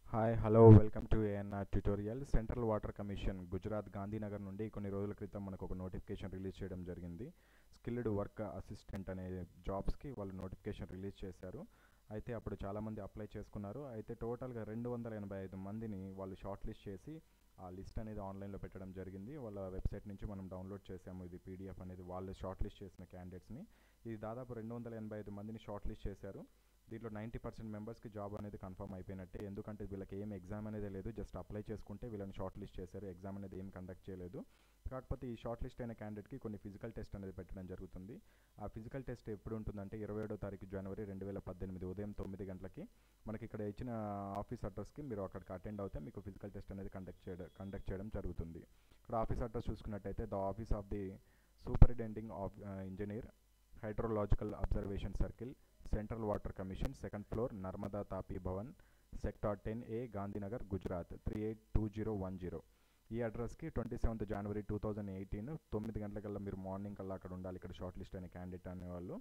Hi hello welcome to ANR tutorial. Central water commission Gujarat Gandhinagar నుండి కొన్ని రోజుల క్రితం మనకు ఒక నోటిఫికేషన్ రిలీజ్ చేయడం జరిగింది. స్కిల్డ్ వర్క్ అసిస్టెంట్ అనే జాబ్స్కి వాళ్ళు నోటిఫికేషన్ రిలీజ్ చేశారు. అయితే అప్పుడు చాలామంది అప్లై చేసుకున్నారు. అయితే టోటల్గా 285 మందిని వాళ్ళు షార్ట్ లిస్ట్ చేసి ఆ లిస్ట్ అనేది ఆన్లైన్లో పెట్టడం జరిగింది. వాళ్ళ వెబ్సైట్ నుంచి మనం డౌన్లోడ్ చేసాము. ఇది పీడిఎఫ్ అనేది వాళ్ళు షార్ట్ లిస్ట్ చేసిన క్యాండిడేట్స్ని. ఇది దాదాపు 285 మందిని షార్ట్ లిస్ట్ చేశారు. దీంట్లో 90% మెంబర్స్కి జాబ్ అనేది కన్ఫర్మ్ అయిపోయినట్టే. ఎందుకంటే వీళ్ళకి ఏం ఎగ్జామ్ అనేది లేదు, జస్ట్ అప్లై చేసుకుంటే వీళ్ళని షార్ట్ లిస్ట్ చేశారు. ఎగ్జామ్ అనేది ఏం కండక్ట్ చేయలేదు. కాకపోతే ఈ షార్ట్ లిస్ట్ అయిన క్యాండిడేట్కి కొన్ని ఫిజికల్ టెస్ట్ అనేది పెట్టడం జరుగుతుంది. ఆ ఫిజికల్ టెస్ట్ ఎప్పుడు ఉంటుందంటే 27వ తారీఖు జనవరి 2018 ఉదయం 9 గంటలకి మనకి ఇక్కడ ఇచ్చిన ఆఫీస్ అడ్రస్కి మీరు అక్కడికి అటెండ్ అవుతే మీకు ఫిజికల్ టెస్ట్ అనేది కండక్ట్ చేయడం జరుగుతుంది. ఇక్కడ ఆఫీస్ అడ్రస్ చూసుకున్నట్టయితే the office of the superintending of engineer, hydrological observation circle, central water commission, second floor, Narmada Tapi Bhavan, sector 10A, Gandhinagar, Gujarat 382010. ఈ అడ్రస్కి 27th జనవరి 2018 9 గంటలకల్లా మీరు మార్నింగ్ కల్లా అక్కడ ఉండాలి. ఇక్కడ షార్ట్ లిస్ట్ అయిన క్యాండిడేట్ అనేవాళ్ళు.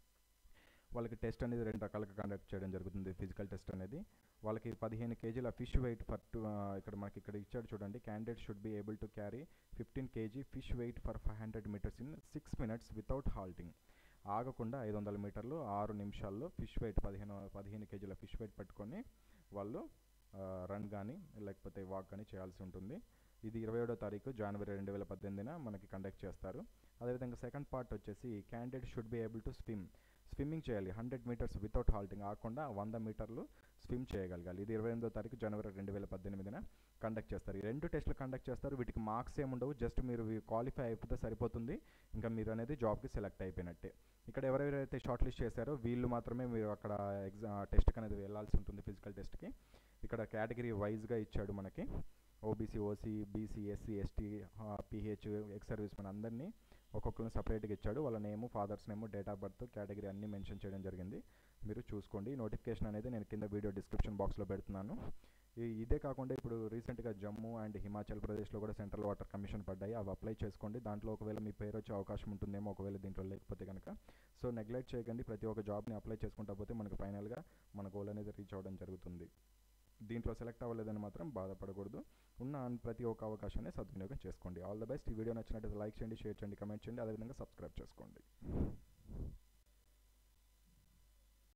వాళ్ళకి టెస్ట్ అనేది 2 రకాలుగా కండక్ట్ చేయడం జరుగుతుంది. ఫిజికల్ టెస్ట్ అనేది వాళ్ళకి 15 kgల ఫిష్ వెయిట్ ఇక్కడ మనకి ఇక్కడ ఇచ్చాడు చూడండి. Candidate should be able to carry 15 kg fish weight for 500 meters in 6 minutes without halting. ఆగకుండా 500 మీటర్లు 6 నిమిషాల్లో ఫిష్ వెయిట్ 15 kgల ఫిష్ వెయిట్ పట్టుకొని వాళ్ళు రన్ కానీ లేకపోతే వాక్ కానీ చేయాల్సి ఉంటుంది. ఇది 27వ తారీఖు జనవరి 2018 మనకి కండక్ట్ చేస్తారు. అదేవిధంగా సెకండ్ పార్ట్ వచ్చేసి candidate should be able to swimming చేయాలి 100 meters వితౌట్ హాల్టింగ్. ఆగకుండా 100 మీటర్లు స్విమ్ చేయగలగాలి. ఇది 28వ తారీఖు జనవరి 2018 కండక్ట్ చేస్తారు. ఈ 2 టెస్టులు కండక్ట్ చేస్తారు. వీటికి మార్క్స్ ఏముండవు, జస్ట్ మీరు క్వాలిఫై అయిపోతే సరిపోతుంది. ఇంకా మీరు అనేది జాబ్కి సెలెక్ట్ అయిపోయినట్టే. ఇక్కడ ఎవరెవరైతే షార్ట్ లిస్ట్ చేశారో వీళ్ళు మాత్రమే మీరు అక్కడ టెస్ట్కి అనేది వెళ్ళాల్సి ఉంటుంది. ఫిజికల్ టెస్ట్కి ఇక్కడ కేటగిరీ వైజ్గా ఇచ్చాడు మనకి. OBC, OC, BC, SC, ST, PH, ex service మన అందరినీ ఒక్కొక్కరిని సపరేట్గా ఇచ్చాడు. వాళ్ళ name, father's name, date of birth, category అన్నీ మెన్షన్ చేయడం జరిగింది. మీరు చూసుకోండి. నోటిఫికేషన్ అనేది నేను కింద వీడియో డిస్క్రిప్షన్ బాక్స్లో పెడుతున్నాను. ఇదే కాకుండా ఇప్పుడు రీసెంట్గా జమ్మూ అండ్ హిమాచల్ ప్రదేశ్లో కూడా సెంట్రల్ వాటర్ కమిషన్ పడ్డాయి. అవి అప్లై చేసుకోండి. దాంట్లో ఒకవేళ మీ పేరు వచ్చే అవకాశం ఉంటుందేమో ఒకవేళ దీంట్లో లేకపోతే కనుక. సో నెగ్లెక్ట్ చేయకండి. ప్రతి ఒక్క జాబ్ని అప్లై చేసుకుంటా పోతే మనకు ఫైనల్గా మన గోల్ అనేది రీచ్ అవ్వడం జరుగుతుంది. దీంట్లో సెలెక్ట్ అవ్వలేదని మాత్రం బాధపడకూడదు. ఉన్న ప్రతి ఒక్క అవకాశాన్ని సద్వినియోగం చేసుకోండి. All the best. ఈ వీడియో నచ్చినట్లయితే లైక్ చేయండి, షేర్ చేయండి, కమెంట్ చేయండి, అదేవిధంగా సబ్స్క్రైబ్ చేసుకోండి.